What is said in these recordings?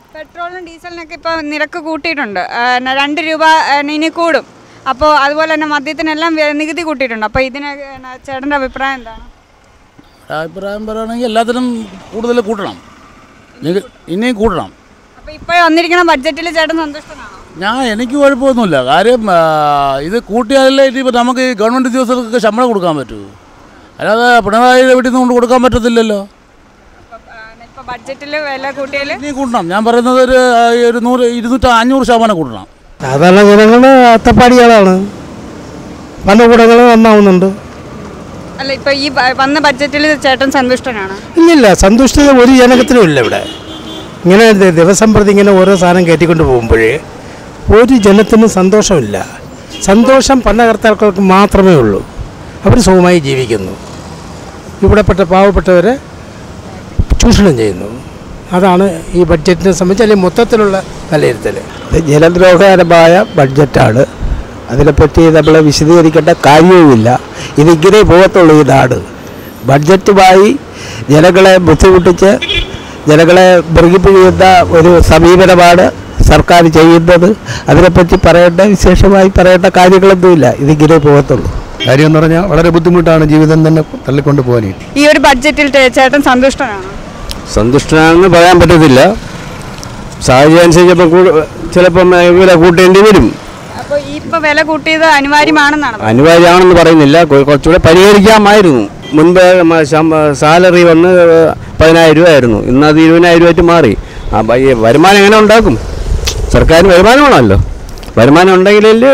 പെട്രോളിനും ഡീസലിനൊക്കെ ഇപ്പോൾ നിരക്ക് കൂട്ടിയിട്ടുണ്ട്. 2 രൂപ ഇനി കൂടും. അപ്പോൾ അതുപോലെ തന്നെ മദ്യത്തിനെല്ലാം നികുതി കൂട്ടിയിട്ടുണ്ട്. അപ്പോൾ ഇതിന് ചേട്ടൻ്റെ അഭിപ്രായം എന്താണ്? അഭിപ്രായം പറയുകയാണെങ്കിൽ എല്ലാത്തിനും കൂടുതൽ കൂട്ടണം, ഇനിയും കൂട്ടണം. അപ്പോൾ ഇപ്പോൾ വന്നിരിക്കുന്ന ബഡ്ജറ്റിൽ ചേട്ടൻ സന്തുഷ്ടനാണോ? എനിക്ക് കുഴപ്പമൊന്നുമില്ല. കാര്യം ഇത് കൂട്ടിയാലേ ഇനിയിപ്പോൾ നമുക്ക് ഈ ഗവൺമെൻറ് ഉദ്യോഗസ്ഥർക്കൊക്കെ ശമ്പളം കൊടുക്കാൻ പറ്റൂ. അല്ലാതെ പിണറായിയുടെ വീട്ടിൽ നിന്ന് കൊണ്ട് കൊടുക്കാൻ പറ്റത്തില്ലല്ലോ. ഇപ്പോൾ ബഡ്ജറ്റിൽ വില കൂട്ടിയാൽ ഇനിയും കൂട്ടണം. ഞാൻ പറയുന്നത് ഒരു 100-200-500% കൂട്ടണം. സാധാരണ ജനങ്ങൾ അത്തപ്പാടികളാണ്, പല കൂടങ്ങളും നന്നാവുന്നുണ്ട്. അല്ല, ഇപ്പോൾ ഈ വന്ന ബഡ്ജറ്റിൽ ചേട്ടൻ സന്തുഷ്ടനാണ്? ഇല്ലില്ല, സന്തുഷ്ടത ഒരു ജനകത്തിനും ഇല്ല ഇവിടെ. ഇങ്ങനെ ദിവസം പ്രതി ഇങ്ങനെ ഓരോ സാധനം കയറ്റിക്കൊണ്ട് പോകുമ്പോഴേ ഒരു ജനത്തിനും സന്തോഷമില്ല. സന്തോഷം ഭരണകർത്താക്കൾക്ക് മാത്രമേ ഉള്ളൂ. അവർ സുഖമായി ജീവിക്കുന്നു. ഇവിടെപ്പെട്ട പാവപ്പെട്ടവരെ ചൂഷണം ചെയ്യുന്നു. അതാണ് ഈ ബഡ്ജറ്റിനെ സംബന്ധിച്ച് അല്ലെങ്കിൽ മൊത്തത്തിലുള്ള വിലയിരുത്തൽ. ജനദ്രോഹകരമായ ബഡ്ജറ്റാണ്. അതിനെപ്പറ്റി നമ്മൾ വിശദീകരിക്കേണ്ട കാര്യവുമില്ല. ഇതിങ്ങനെ പോകത്തുള്ളൂ ഈ നാട്. ബഡ്ജറ്റുമായി ജനങ്ങളെ ബുദ്ധിമുട്ടിച്ച് ജനങ്ങളെ മൃഗിപ്പിക്കുന്ന ഒരു സമീപനമാണ് സർക്കാർ ചെയ്യുന്നത്. അതിനെപ്പറ്റി വിശേഷമായി പറയേണ്ട കാര്യങ്ങളൊന്നുമില്ല. ഇതിങ്ങനെ പോകത്തുള്ളൂ. കാര്യം എന്ന് പറഞ്ഞാൽ വളരെ ബുദ്ധിമുട്ടാണ് ജീവിതം തന്നെ തള്ളിക്കൊണ്ട് പോകാൻ. ഈ ഒരു ബഡ്ജറ്റിൽ ചേട്ടൻ സന്തുഷ്ടനാണോ? സന്തുഷ്ടനാണെന്ന് പറയാൻ പറ്റത്തില്ല. സാഹചര്യം അനുസരിച്ചപ്പോൾ ചിലപ്പം വില കൂട്ടേണ്ടി വരും. അപ്പോൾ ഈ ഇപ്പോൾ വില കൂട്ടിയത് അനിവാര്യമാണെന്നാണ്? അനിവാര്യമാണെന്ന് പറയുന്നില്ല, കുറച്ചുകൂടെ പരിഹരിക്കാമായിരുന്നു. മുൻപ് സാലറി വന്ന് 10,000 രൂപയായിരുന്നു, ഇന്ന് അത് 20,000 രൂപയായിട്ട് മാറി. വരുമാനം എങ്ങനെ ഉണ്ടാക്കും? സർക്കാരിന് വരുമാനമാണല്ലോ. വരുമാനം ഉണ്ടെങ്കിലേ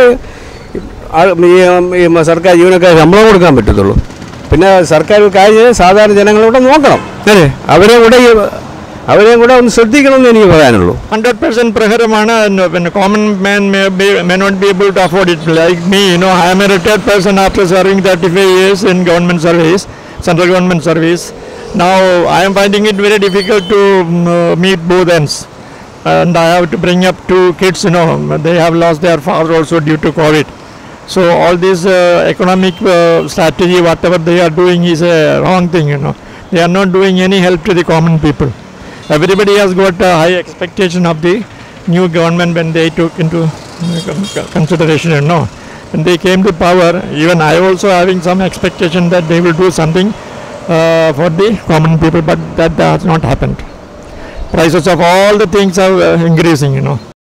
ഈ സർക്കാർ ജീവനക്കാർ ശമ്പളം കൊടുക്കാൻ പറ്റത്തുള്ളൂ. പിന്നെ സർക്കാർ കാര്യം സാധാരണ ജനങ്ങളോട് നോക്കണം. അല്ലേ, അവരെയും കൂടെ ഒന്ന് ശ്രദ്ധിക്കണമെന്ന് എനിക്ക് പറയാനുള്ളൂ. 100% പ്രഹരമാണ്. Common man may not be able to afford it. Like me, I am a retired person after serving 35 years in government service, central government service. Now I am finding it very difficult to meet both ends, and I have to bring up 2 kids. They have lost their father also due to COVID. So all this economic strategy, whatever they are doing, is a wrong thing. They are not doing any help to the common people. Everybody has got a high expectation of the new government when they took into consideration. When they came to power, even I also having some expectation that they will do something for the common people, but that has not happened. Prices of all the things are increasing.